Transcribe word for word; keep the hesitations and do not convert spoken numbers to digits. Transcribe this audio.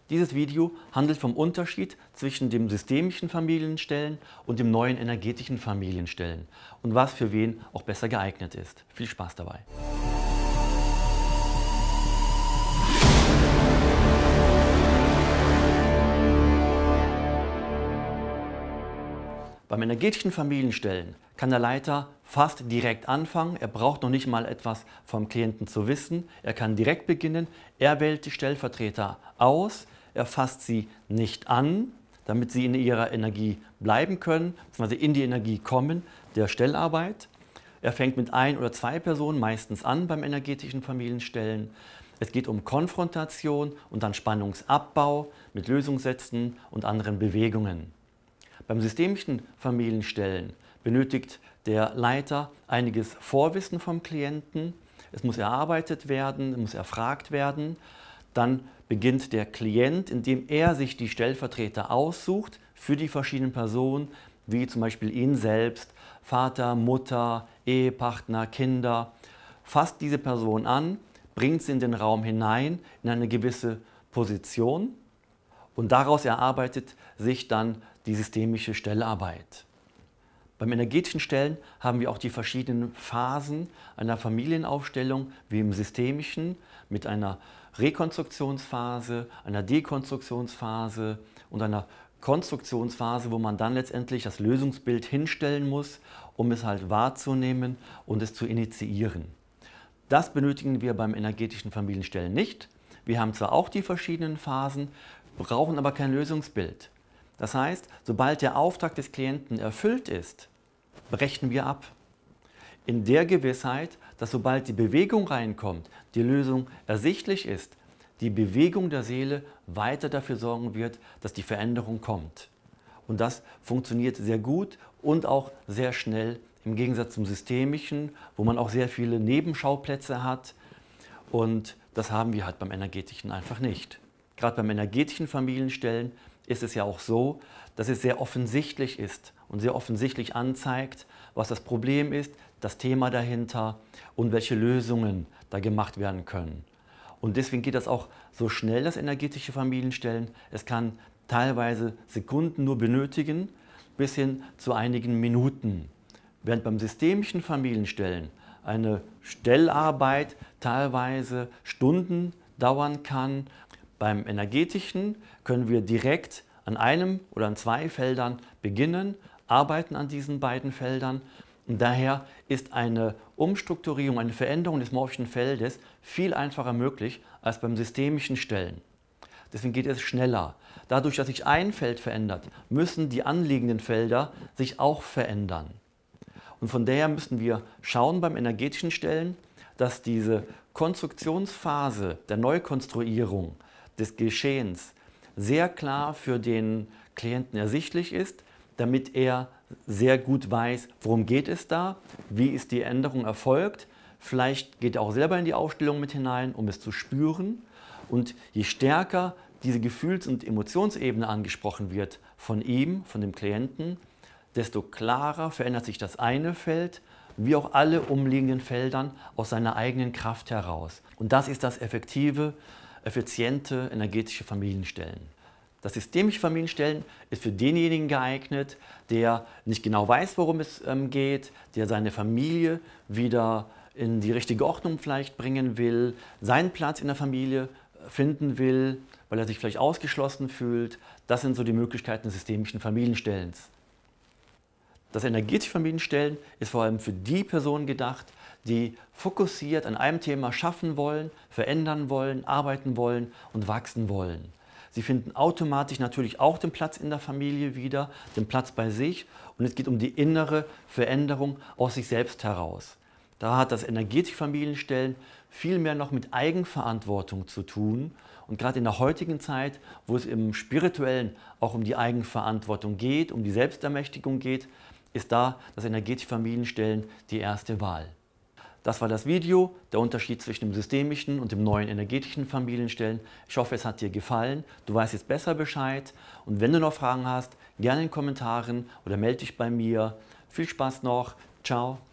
Dieses Video handelt vom Unterschied zwischen dem systemischen Familienstellen und dem neuen energetischen Familienstellen und was für wen auch besser geeignet ist. Viel Spaß dabei! Beim energetischen Familienstellen kann der Leiter fast direkt anfangen. Er braucht noch nicht mal etwas vom Klienten zu wissen. Er kann direkt beginnen. Er wählt die Stellvertreter aus. Er fasst sie nicht an, damit sie in ihrer Energie bleiben können, beziehungsweise in die Energie kommen der Stellarbeit. Er fängt mit ein oder zwei Personen meistens an beim energetischen Familienstellen. Es geht um Konfrontation und dann Spannungsabbau mit Lösungssätzen und anderen Bewegungen. Beim systemischen Familienstellen benötigt der Leiter einiges Vorwissen vom Klienten. Es muss erarbeitet werden, es muss erfragt werden. Dann beginnt der Klient, indem er sich die Stellvertreter aussucht für die verschiedenen Personen, wie zum Beispiel ihn selbst, Vater, Mutter, Ehepartner, Kinder. Fasst diese Person an, bringt sie in den Raum hinein, in eine gewisse Position und daraus erarbeitet sich dann die systemische Stellarbeit. Beim energetischen Stellen haben wir auch die verschiedenen Phasen einer Familienaufstellung, wie im systemischen, mit einer Rekonstruktionsphase, einer Dekonstruktionsphase und einer Konstruktionsphase, wo man dann letztendlich das Lösungsbild hinstellen muss, um es halt wahrzunehmen und es zu initiieren. Das benötigen wir beim energetischen Familienstellen nicht. Wir haben zwar auch die verschiedenen Phasen, brauchen aber kein Lösungsbild. Das heißt, sobald der Auftrag des Klienten erfüllt ist, brechen wir ab. In der Gewissheit, dass sobald die Bewegung reinkommt, die Lösung ersichtlich ist, die Bewegung der Seele weiter dafür sorgen wird, dass die Veränderung kommt. Und das funktioniert sehr gut und auch sehr schnell im Gegensatz zum Systemischen, wo man auch sehr viele Nebenschauplätze hat. Und das haben wir halt beim Energetischen einfach nicht. Gerade beim energetischen Familienstellen ist es ja auch so, dass es sehr offensichtlich ist und sehr offensichtlich anzeigt, was das Problem ist, das Thema dahinter und welche Lösungen da gemacht werden können. Und deswegen geht das auch so schnell, das energetische Familienstellen. Es kann teilweise Sekunden nur benötigen, bis hin zu einigen Minuten. Während beim systemischen Familienstellen eine Stellarbeit teilweise Stunden dauern kann. Beim energetischen können wir direkt an einem oder an zwei Feldern beginnen, arbeiten an diesen beiden Feldern. Und daher ist eine Umstrukturierung, eine Veränderung des morphischen Feldes viel einfacher möglich als beim systemischen Stellen. Deswegen geht es schneller. Dadurch, dass sich ein Feld verändert, müssen die anliegenden Felder sich auch verändern. Und von daher müssen wir schauen beim energetischen Stellen, dass diese Konstruktionsphase der Neukonstruierung des Geschehens sehr klar für den Klienten ersichtlich ist, damit er sehr gut weiß, worum geht es da, wie ist die Änderung erfolgt. Vielleicht geht er auch selber in die Aufstellung mit hinein, um es zu spüren. Und je stärker diese Gefühls- und Emotionsebene angesprochen wird von ihm, von dem Klienten, desto klarer verändert sich das eine Feld, wie auch alle umliegenden Feldern aus seiner eigenen Kraft heraus. Und das ist das effektive, effiziente energetische Familienstellen. Das systemische Familienstellen ist für denjenigen geeignet, der nicht genau weiß, worum es ähm, geht, der seine Familie wieder in die richtige Ordnung vielleicht bringen will, seinen Platz in der Familie finden will, weil er sich vielleicht ausgeschlossen fühlt. Das sind so die Möglichkeiten des systemischen Familienstellens. Das energetische Familienstellen ist vor allem für die Personen gedacht, die fokussiert an einem Thema schaffen wollen, verändern wollen, arbeiten wollen und wachsen wollen. Sie finden automatisch natürlich auch den Platz in der Familie wieder, den Platz bei sich, und es geht um die innere Veränderung aus sich selbst heraus. Da hat das energetische Familienstellen viel mehr noch mit Eigenverantwortung zu tun, und gerade in der heutigen Zeit, wo es im Spirituellen auch um die Eigenverantwortung geht, um die Selbstermächtigung geht, ist da das energetische Familienstellen die erste Wahl. Das war das Video, der Unterschied zwischen dem systemischen und dem neuen energetischen Familienstellen. Ich hoffe, es hat dir gefallen. Du weißt jetzt besser Bescheid. Und wenn du noch Fragen hast, gerne in den Kommentaren oder melde dich bei mir. Viel Spaß noch. Ciao.